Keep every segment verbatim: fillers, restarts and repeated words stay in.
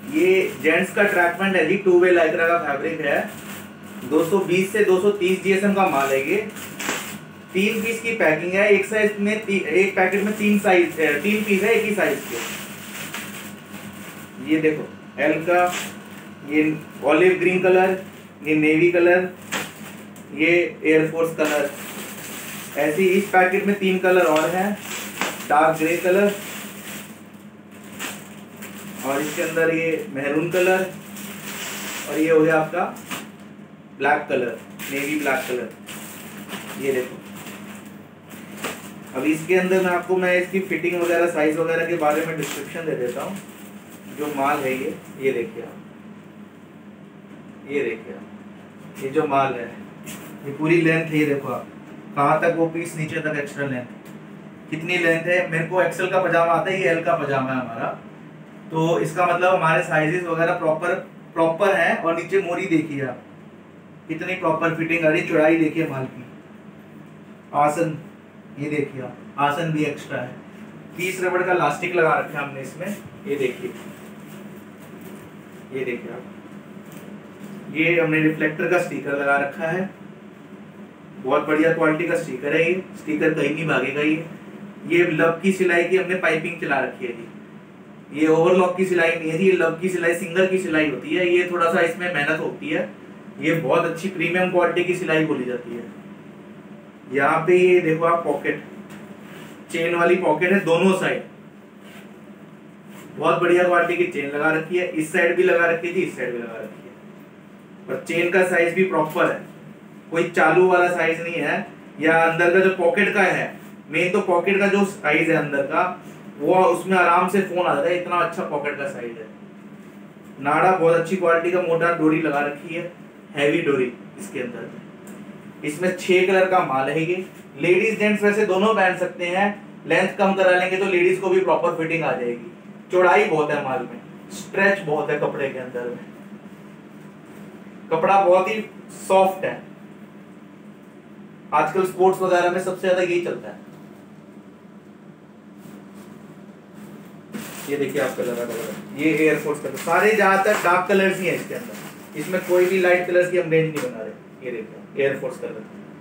ये जेंट्स का track pants है जी, टू वे लाइक्रा का फैब्रिक है। दो सौ बीस से दो सौ तीस जीएसएम का माल है ये। तीन पीस की पैकिंग है, एक साइज में एक पैकेट में तीन साइज तीन पीस है एक ही साइज के। ये देखो एल का, ये ऑलिव ग्रीन कलर, ये नेवी कलर, ये एयरफोर्स कलर। ऐसी इस पैकेट में तीन कलर और हैं, डार्क ग्रे कलर, और इसके अंदर ये मैरून कलर, और ये हो गया आपका black colour, navy black colour. ये देखो अब इसके अंदर मैं आपको मैं इसकी फिटिंग वगैरह साइज वगैरह के बारे में डिस्क्रिप्शन दे देता हूँ। जो माल है ये ये देखिए आप, ये देखिए आप, ये जो माल है ये पूरी लेंथ है। ये देखो आप कहाँ तक वो पीस, नीचे तक एक्स्ट्रा लेंथ, कितनी लेंथ है। मेरे को एक्सेल का पजामा आता है, ये एल का पजामा है हमारा, तो इसका मतलब हमारे साइजेस वगैरह प्रॉपर प्रॉपर है। और नीचे मोरी देखिए आप कितनी प्रॉपर फिटिंग आ रही, चौड़ाई देखिए माल की। आसन ये देखिए आप, आसन भी एक्स्ट्रा है। पीस रबड़ का लास्टिक लगा रखा है हमने इसमें, ये देखिए, ये देखिए आप, ये हमने रिफ्लेक्टर का स्टिकर लगा रखा है। बहुत बढ़िया क्वालिटी का स्टिकर है ये, स्टिकर कहीं नहीं भागेगा। ये ये लब की सिलाई की हमने पाइपिंग चला रखी है जी। ये ओवरलॉक की सिलाई नहीं है जी, ये लब की सिलाई, सिंगल की सिलाई होती है। ये थोड़ा सा इसमें मेहनत होती है, ये बहुत अच्छी प्रीमियम क्वालिटी की सिलाई बोली जाती है। यहाँ पे ये देखो आप, पॉकेट, चेन वाली पॉकेट है दोनों साइड, बहुत बढ़िया क्वालिटी की चेन लगा रखी है। इस साइड भी लगा रखी है जी, इस साइड भी लगा रखी है। और चेन का साइज भी प्रॉपर है, कोई चालू वाला साइज नहीं है। या अंदर का जो पॉकेट का है, मेन तो पॉकेट का जो साइज है अंदर का, वो उसमें आराम से फोन आ जाता है, इतना अच्छा पॉकेट का साइज है। नाड़ा बहुत अच्छी क्वालिटी का मोटा डोरी लगा रखी है, हैवी डोरी इसके अंदर। इसमें छह कलर का माल है ये। लेडीज जेंट्स वैसे दोनों पहन सकते हैं, लेंथ कम करा लेंगे तो लेडीज को भी प्रॉपर फिटिंग आ जाएगी। चौड़ाई बहुत है माल में, स्ट्रेच बहुत है कपड़े के अंदर में, कपड़ा बहुत ही सॉफ्ट है। आजकल स्पोर्ट्स वगैरह में सबसे ज्यादा यही चलता है। ये देखिए आप कलर कलर, ये एयरफोर्स कलर, सारे ज्यादातर डार्क कलर्स ही है इसके अंदर, इसमें कोई भी लाइट कलर्स की हम रेंज नहीं बना रहे। ये देखिए एयरफोर्स कलर,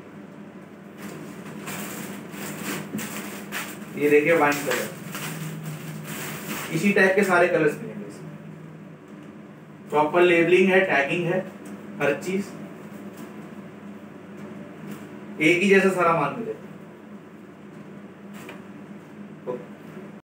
ये देखिए वाइन कलर, इसी टाइप के सारे कलर्स मिलेंगे इसमें। प्रॉपर लेबलिंग है, टैगिंग है, हर चीज एक ही जैसा सारा माल मिलेगा।